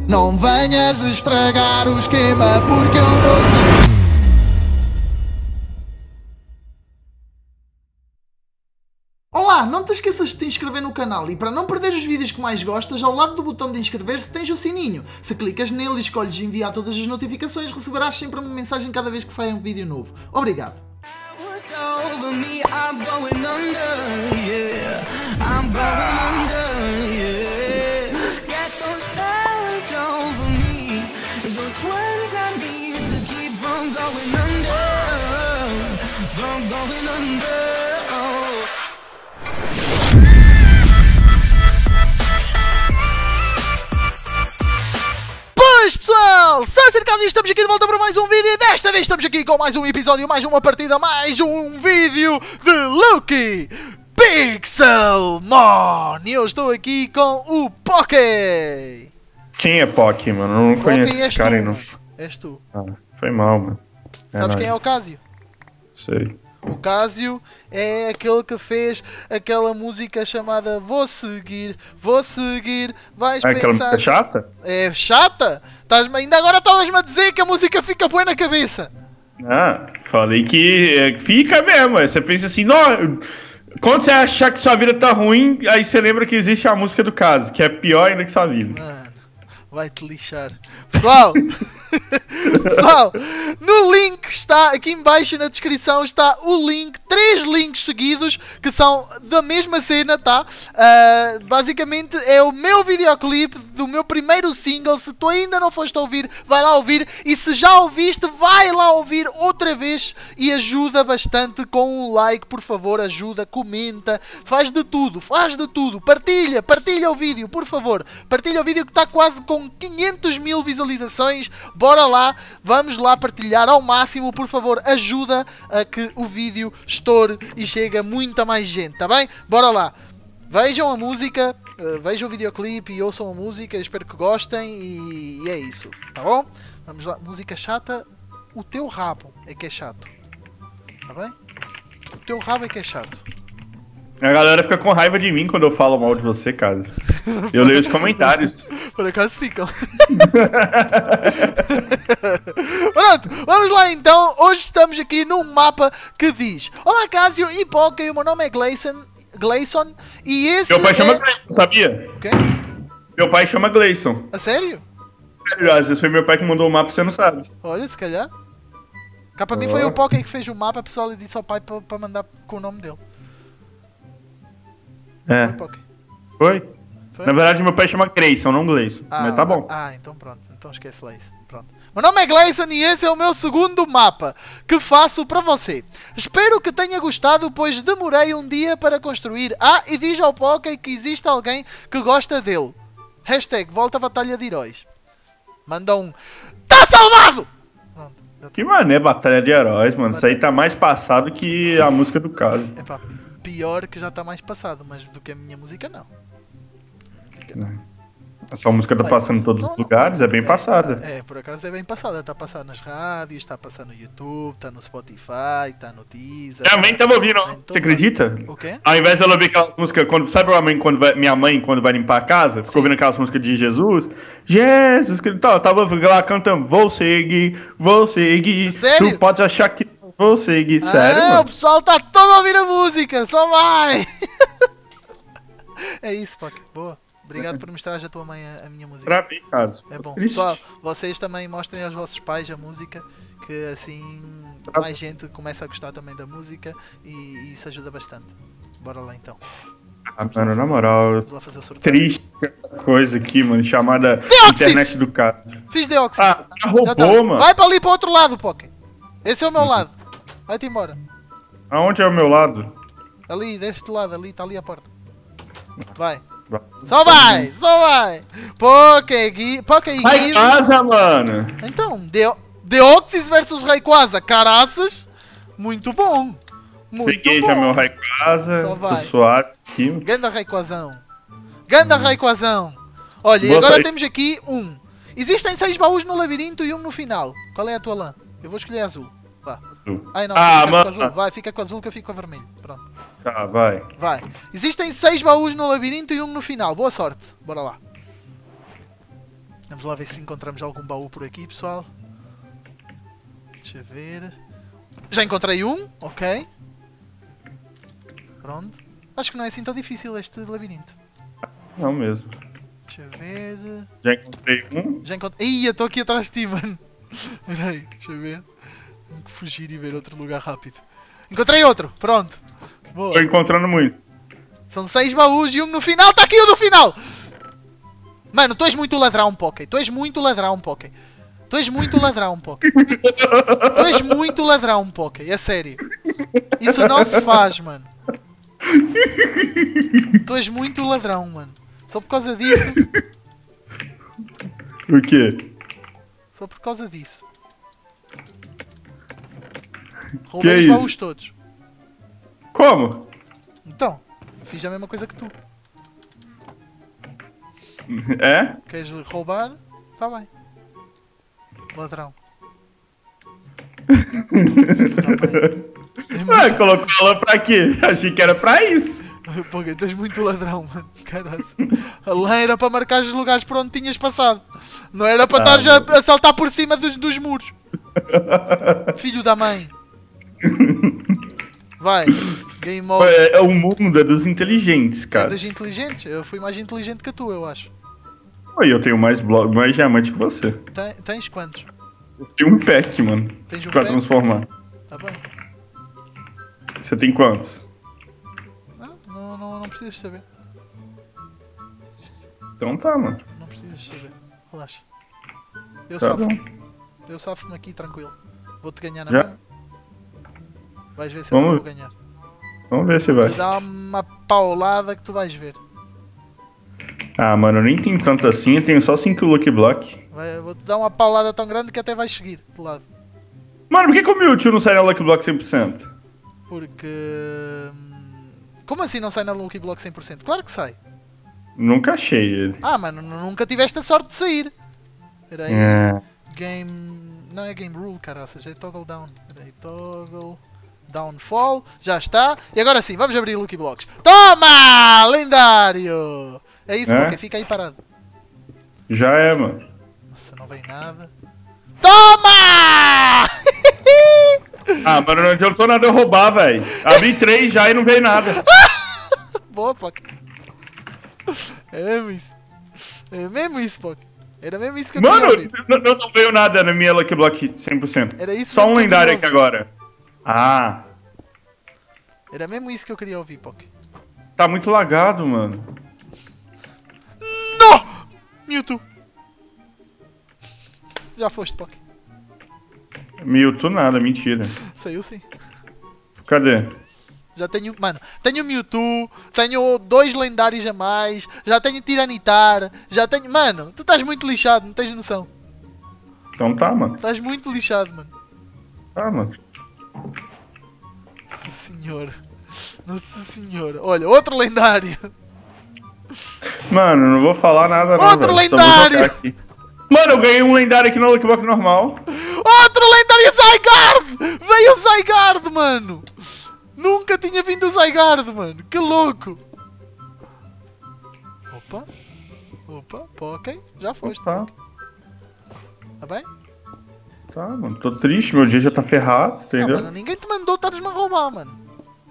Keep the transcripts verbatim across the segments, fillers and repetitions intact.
Não venhas estragar o esquema porque eu vou seguir. Olá, não te esqueças de te inscrever no canal e para não perder os vídeos que mais gostas, ao lado do botão de inscrever-se tens o sininho. Se clicas nele e escolhes enviar todas as notificações, receberás sempre uma mensagem cada vez que sair um vídeo novo. Obrigado. Pois pessoal, sai cercado e estamos aqui de volta para mais um vídeo e desta vez estamos aqui com mais um episódio, mais uma partida, mais um vídeo de Lucky Pixelmon. E eu estou aqui com o Poké. Quem é Poké, mano? Eu não Poké conheço és esse cara aí, tu. não. És tu. Ah, foi mal, mano. É Sabes nóis. quem é o Cásio? Sei. O Cásio é aquele que fez aquela música chamada Vou Seguir, Vou Seguir, vais É aquela pensar... música chata? É chata? Estás ainda agora estavas-me a dizer que a música fica boa na cabeça. Ah, falei que é, fica mesmo. Você pensa assim, não... Quando você achar que sua vida tá ruim, aí você lembra que existe a música do caso, que é pior ainda que sua vida. Mano, vai-te lixar. Pessoal, pessoal, no link está, aqui em baixo na descrição está o link, três links seguidos que são da mesma cena, tá? Uh, basicamente é o meu videoclipe do meu primeiro single. Se tu ainda não foste a ouvir, vai lá ouvir. E se já ouviste, vai lá ouvir outra vez. E ajuda bastante com um like, por favor, ajuda, comenta, faz de tudo, faz de tudo. Partilha, partilha o vídeo, por favor. Partilha o vídeo que está quase com quinhentos mil visualizações. Bora lá, vamos lá partilhar ao máximo, por favor, ajuda a que o vídeo estoure e chegue a muita mais gente, tá bem? Bora lá. Vejam a música, uh, vejam o videoclipe e ouçam a música, espero que gostem e, e é isso, tá bom? Vamos lá, música chata, o teu rabo é que é chato, tá bem? O teu rabo é que é chato. A galera fica com raiva de mim quando eu falo mal de você, cara. Eu leio os comentários. Por acaso ficam. Pronto, vamos lá então. Hoje estamos aqui num mapa que diz: Olá Cásio e Poké, o meu nome é Gleison, Gleison e esse Meu pai é... chama Gleison, sabia? O quê? Meu pai chama Gleison. A sério? Sério, às vezes foi meu pai que mandou o mapa, você não sabe. Olha, se calhar. Cá para mim Oh. foi o Poké que fez o mapa, pessoal, e disse ao pai para para mandar com o nome dele. É, Foi Poké. foi? Foi? Na verdade, meu pai chama Grayson, não Gleison. Ah, Mas tá bom. Ah, então pronto. Então esquece lá isso. Pronto. Meu nome é Gleison e esse é o meu segundo mapa que faço para você. Espero que tenha gostado, pois demorei um dia para construir. Ah, e diz ao Poké que existe alguém que gosta dele. Hashtag volta a batalha de heróis. Manda um... Tá salvado! Pronto. Já Que mané, batalha de heróis, mano. Isso aí tá mais passado que a música do caso. Epá, pior que já está mais passado, mas do que a minha música não. A música não. Essa música tá Olha, passando em todos não, os não, lugares, é bem passada. tá- é, por acaso é bem passada. Está passando nas rádios, está passando no YouTube, está no Spotify, está no Deezer. Minha mãe tava ouvindo, tá em todo você acredita? lado. O quê? Ao invés dela ouvir aquelas músicas, quando, sabe a mãe, quando vai, minha mãe, quando vai limpar a casa, ficou ouvindo aquelas músicas de Jesus? Jesus, que tá, tava lá cantando, vou seguir, vou seguir. Sério? Tu pode achar que vou seguir, sério, Ah, o mano. pessoal tá todo ouvindo a música, só vai! É isso, Poké. Boa. Obrigado por mostrar a tua mãe a, a minha música. Pra mim, caso. É bom. Triste. Pessoal, vocês também mostrem aos vossos pais a música, que assim Tá. mais gente começa a gostar também da música e, e isso ajuda bastante. Bora lá então. Ah, mano, na moral, Vamos lá fazer o sorteio. triste essa coisa aqui, mano, chamada Deoxys! internet do cara. Fiz Deoxys. Ah, Já roubou, tá. mano. Vai para ali para o outro lado, Poké. Esse é o meu lado. Vai-te embora. Aonde é o meu lado? Ali, deste lado, ali, está ali a porta. Vai. Vai. Só vai, só vai. Poké, Gui... Poké e Vai Gui... casa, mano. Então, Deo... Deoxys versus Rayquaza. Caraças. Muito bom. Muito Peguei bom. já meu Rayquaza, Só tô vai. suave aqui. Ganda Rayquazão. Ganda Rayquazão. Olha, e Boa agora sorte. temos aqui um. Existem seis baús no labirinto e um no final. Qual é a tua lã? Eu vou escolher azul. Vá. Ai não, Ah, fica com mano. azul. Vai, fica com azul que eu fico com a vermelho. Pronto. Tá, vai. Vai. Existem seis baús no labirinto e um no final. Boa sorte. Bora lá. Vamos lá ver se encontramos algum baú por aqui, pessoal. Deixa eu ver. Já encontrei um, ok. Pronto. Acho que não é assim tão difícil este labirinto. Não mesmo. Deixa eu ver. Já encontrei um. Já encontrei. Ih, eu estou aqui atrás de ti, mano. Peraí, deixa eu ver. Tenho que fugir e ver outro lugar rápido. Encontrei outro, pronto. Boa. Tô encontrando muito. São seis baús e um no final. Está aqui o do final! Mano, tu és muito ladrão, Poké. Tu és muito ladrão, Poké. Tu és muito ladrão, Poké. Tu és muito ladrão, Poké. É sério. Isso não se faz, mano. Tu és muito ladrão, mano. Só por causa disso. O quê? Só por causa disso. Que Roubei é os isso? baús todos. Como? Então, fiz a mesma coisa que tu. É? Queres roubar? Tá bem. Ladrão. Ah, colocou ela pra quê? Achei que era pra isso. Poké, tu és muito ladrão, mano. Caralho. Lá era para marcar os lugares por onde tinhas passado. Não era para Ah, estar a, a saltar por cima dos, dos muros. Filho da mãe. Vai. Game mode. É, é o mundo é dos inteligentes, É cara. dos inteligentes. Eu fui mais inteligente que tu, eu acho. Oi, eu tenho mais, blo... mais diamante que você. Tem, tens quantos? Eu tenho um pack, mano. Tens um pra pack? transformar. Tá bem. Você tem quantos? Não, não, não, não precisas saber. Então tá, mano. Não precisas saber. Relaxa. Eu Tá safo. bom. Eu safo-me aqui tranquilo. Vou-te ganhar na Já? mesma. Vais ver se Vamos- eu não te vou ganhar. Vamos ver se vai. Vou-te dar uma paulada que tu vais ver. Ah, mano, eu nem tenho tanto assim. Eu tenho só cinco Lucky Block. Vai- Vou-te dar uma paulada tão grande que até vais seguir de lado. Mano, por que, que o Mewtwo não sai na Lucky Block cem por cento? Porque... hum, Como assim não sai na Lucky Block cem por cento? Claro que sai. Nunca achei ele. Ah, mano, nunca tiveste a sorte de sair. Espera aí. É. Game... Não é Game Rule, caraças. É Toggle Down. Espera aí. Toggle... Downfall. Já está. E agora sim, vamos abrir Lucky Blocks. Toma! Lendário! É isso, É? porque fica aí parado. Já é, mano. Nossa, não vem nada. Toma! Ah, mano, não adiantou nada eu roubar, velho. Abri três já e não veio nada. Boa, Poké. É mesmo isso. É mesmo isso, Poké. Era mesmo isso que eu Mano, queria ouvir. não, não veio nada na minha Lucky Block cem por cento. Era isso Só mesmo um que eu lendário aqui queria agora. Ah, Era mesmo isso que eu queria ouvir, Poké. tá muito lagado, mano. Não! Mewtwo. Já foste, Poké. Mewtwo nada, mentira. Saiu sim. Cadê? Já tenho, mano, tenho Mewtwo, tenho dois lendários a mais, já tenho Tiranitar, já tenho... Mano, tu estás muito lixado, não tens noção. Então tá, mano. Estás muito lixado, mano. Tá, mano. Nossa senhora. Nossa senhora. Olha, outro lendário. Mano, não vou falar nada não, Outro velho. Só vou lendário! jogar aqui. Mano, eu ganhei um lendário aqui no Lucky Block normal. Outro lendário Zygarde! Veio o Zygarde, mano! Nunca tinha vindo o Zygarde, mano. Que louco. Opa. Opa, pô, ok. Já foste. Tá. Poké. Tá bem? Tá, mano. Tô triste, meu dia já tá ferrado, Ah, entendeu? mano, ninguém te mandou estares-me a roubar, mano.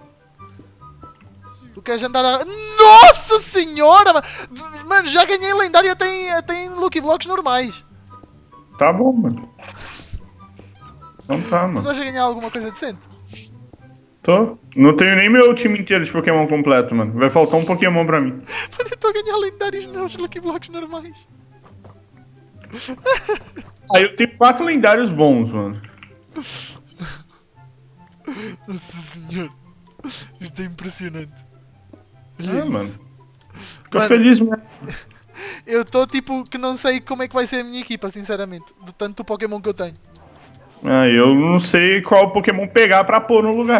Tu queres andar a... Nossa senhora, mano! Mano, já ganhei lendário até em, até em Lucky Blocks normais. Tá bom, mano. Então tá, Tu mano. estás a ganhar alguma coisa decente? Tô. Não tenho nem meu time inteiro de Pokémon completo, mano. Vai faltar um Pokémon pra mim. Mano, eu estou a ganhar lendários nos Lucky Blocks normais. Aí eu tenho quatro lendários bons, mano. Nossa senhora. Isto é impressionante. Olha É, isso. mano. Fica Mano. feliz mesmo. Eu estou tipo que não sei como é que vai ser a minha equipa, sinceramente. De tanto Pokémon que eu tenho. Ah, eu não sei qual Pokémon pegar pra pôr no lugar.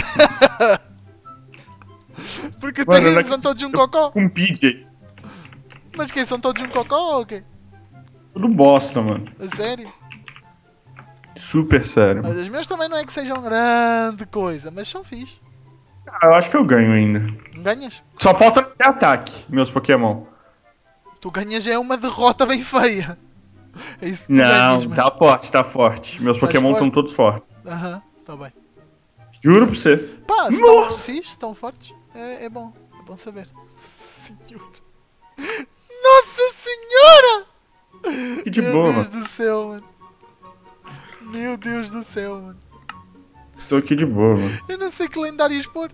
Porque Mano, tem, não é são que- todos um cocó. Com P J. Mas quem? São todos um cocó ou o quê? Tudo bosta, mano. A sério? Super sério. Olha, os meus também não é que sejam grande coisa, mas são fixe. Ah, eu acho que eu ganho ainda. Não ganhas? Só falta ter ataque, meus Pokémon. Tu ganhas é uma derrota bem feia. É isso que tu Não, ganhas, mano. tá forte, tá forte. Meus Estás Pokémon estão forte? todos fortes. Aham, tá bem. Juro pra você. Pá, se estão Nossa! fixe, estão fortes, é, é bom. É bom saber. Senhor. Nossa Senhora! Que de Meu boa, Deus mano. do céu, mano. Meu Deus do céu, mano. Tô aqui de boa, mano. Eu não sei que lendários pôr.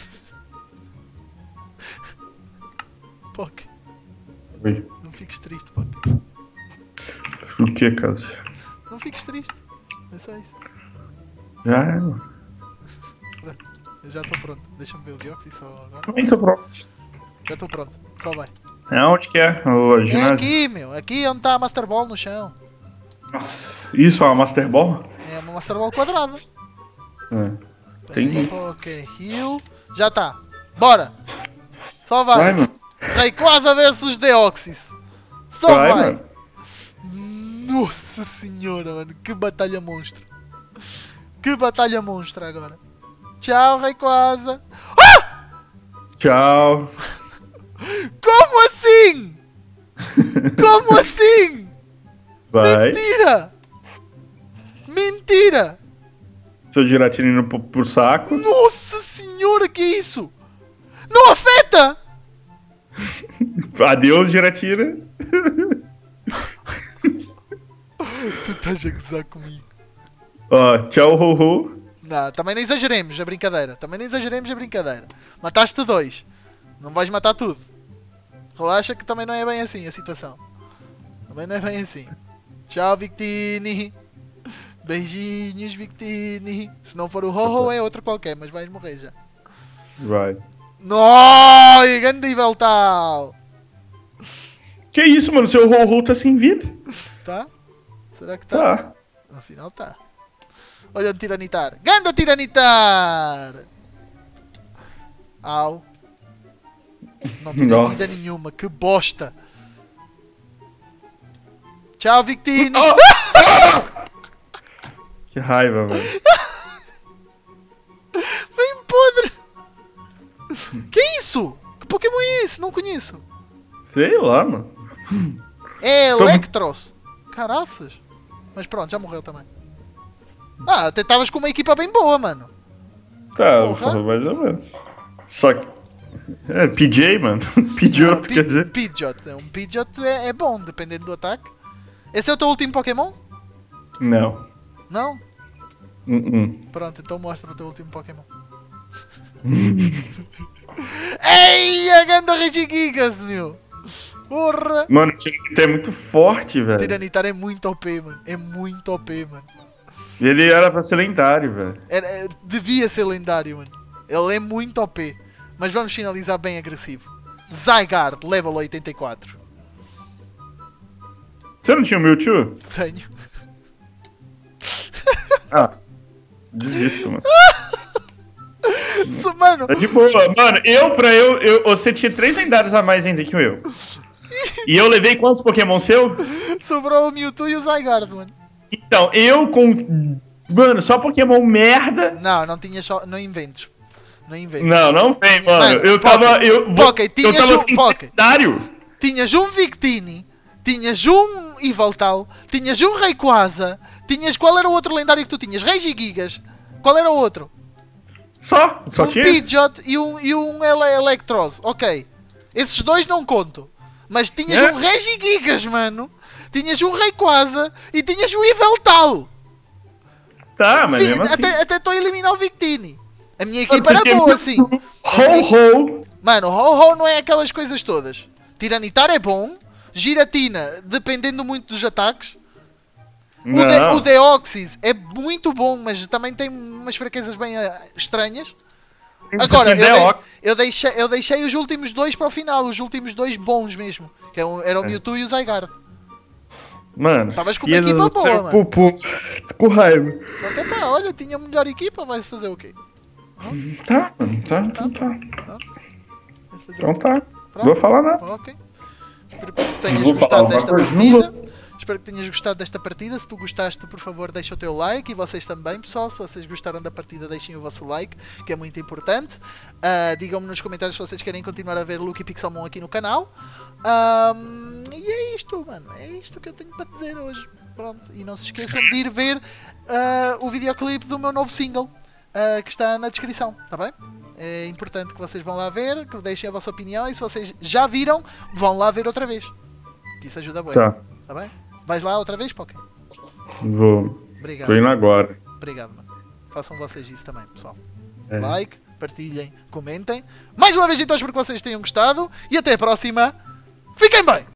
Poc, Oi. não fiques triste, Poc. O que, Cássio? Não fiques triste. É só isso. Já é, mano. Pronto. Eu já estou pronto. Deixa-me ver o Deoxys só agora. Também tô pronto. Já estou pronto. Só vai. É onde que é? O É ginásio? aqui, meu. Aqui é onde está a Master Ball no chão. Nossa. Isso é uma Master Ball? É uma Master Ball quadrada. É. Entendi. Ok, heal. Já está. Bora. Só vai. Vai, mano. Rayquaza versus Deoxys. Só Vai, vai. mano. Nossa senhora, mano. Que batalha monstro. Que batalha monstro agora. Tchau, Rayquaza. Tchau. Como assim? Como assim? Vai. Mentira! Mentira! Seu Giratina indo pro, pro saco. Nossa senhora, que isso? Não afeta! Adeus, Giratina. Tu estás a gozar comigo. Ó, tchau, ho, ho. Não, também não exageremos a brincadeira. Também não exageremos a brincadeira. Mataste dois. Não vais matar tudo. Relaxa que também não é bem assim a situação. Também não é bem assim. Tchau, Victini. Beijinhos, Victini. Se não for o Ho-Ho é outro qualquer, mas vais morrer já. Vai. Nó, grande Veltal. Que isso, mano? Seu ho, ho tá sem vida. Tá? Será que tá? Tá. Afinal tá. Olha o Tiranitar. Ganda Tiranitar! Au. Não tinha Nossa. vida nenhuma. Que bosta. Tchau, Victini. Oh! Que raiva, velho. Vem podre. Que isso? Que Pokémon é esse? Não conheço. Sei lá, mano. É Tô- Electros. Caraças. Mas pronto, já morreu também. Ah, até estavas com uma equipa bem boa, mano. Tá, Porra. mais ou menos. Só que. É, P J, mano. Pidgeot, Pi- quer dizer. Pidgeot. Um Pidgeot é, é bom, dependendo do ataque. Esse é o teu último Pokémon? Não. Não? Uh -uh. Pronto, então mostra o teu último Pokémon. Ei, a ganda Regigigas, meu! Porra! Mano, o Tiranitar é muito forte, velho. Tiranitar é muito O P, mano. É muito O P, mano. Ele era pra ser lendário, velho. Era, é, devia ser lendário, mano. Ele é muito O P. Mas vamos finalizar bem agressivo. Zygarde, level oitenta e quatro. Você não tinha o Mewtwo? Tenho. Ah, desisto, mano. So, mano, É de boa. Mano, eu pra eu, eu. Você tinha três lendários a mais ainda que eu. E eu levei quantos Pokémon seu? sobrou o Mewtwo e o Zygarde, mano. Então, eu com. Mano, só Pokémon merda. Não, não tinha só. Não inventes. Não inventes. Não, não vem, mano. Mano, eu Poké, tava. Eu, vou- Poké, eu tinhas tava um- sem Poké. lendário. Tinhas um Victini, tinhas um Yveltal, tinhas um Rayquaza, tinhas. Qual era o outro lendário que tu tinhas? Regigigas. Qual era o outro? Só? Só um tinha? Pidgeot e um, e um Ele Electros. Ok. Esses dois não conto. Mas tinhas É? um Regigigas, mano. Tinhas um Rayquaza e tinhas um Yveltal. Tá, mas Vi- mesmo assim. Até até estou a eliminar o Victini. A minha Mano, equipa você era tinha boa, assim. Ho-Ho. Mano, Ho-Ho não é aquelas coisas todas. Tiranitar é bom. Giratina, dependendo muito dos ataques. O, de, Não. o Deoxys é muito bom, mas também tem umas fraquezas bem ah, estranhas. Agora, eu, Você tem dei- Deoxys. eu, deixei, eu deixei os últimos dois para o final. Os últimos dois bons mesmo. Que eram, eram o Mewtwo e o Zygarde. Mano. Estavas com uma e equipa eles- boa, seu mano. Pupu. Tô com raiva. Só que pá, olha, tinha melhor equipa, vai-se fazer o quê? Tá, mano. Tá, então tá. Vai-se fazer Então o quê? tá. Pronto. Vou falar nada. Ok. Espero que tenhas Vou falar gostado uma desta coisa, partida. não Espero que tenhas gostado desta partida. Se tu gostaste, por favor, deixa o teu like. E vocês também, pessoal. Se vocês gostaram da partida, deixem o vosso like, que é muito importante. Uh, Digam-me nos comentários se vocês querem continuar a ver Luke e Pixelmon aqui no canal. Um, e é isto, mano. É isto que eu tenho para dizer hoje. Pronto. E não se esqueçam de ir ver uh, o videoclipe do meu novo single, uh, que está na descrição, tá bem? É importante que vocês vão lá ver, que deixem a vossa opinião. E se vocês já viram, vão lá ver outra vez. Que isso ajuda bem. Tá. Tá bem? Vais lá outra vez, Poké? Vou. Obrigado. Tô indo agora. Obrigado, mano. Façam vocês isso também, pessoal. É. Like, partilhem, comentem. Mais uma vez, então, espero que vocês tenham gostado. E até a próxima. Fiquem bem!